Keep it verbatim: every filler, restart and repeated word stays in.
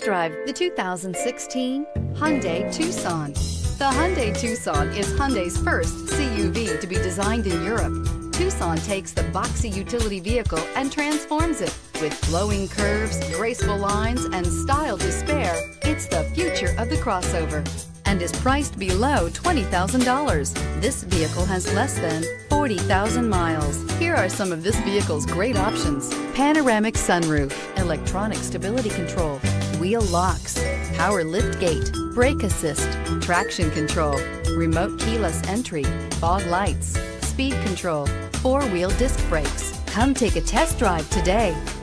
drive the two thousand sixteen Hyundai Tucson. The Hyundai Tucson is Hyundai's first C U V to be designed in Europe. Tucson takes the boxy utility vehicle and transforms it. With flowing curves, graceful lines, and style to spare, it's the future of the crossover and is priced below twenty thousand dollars. This vehicle has less than forty thousand miles. Here are some of this vehicle's great options: panoramic sunroof, electronic stability control, wheel locks, power liftgate, brake assist, traction control, remote keyless entry, fog lights, speed control, four-wheel disc brakes. Come take a test drive today.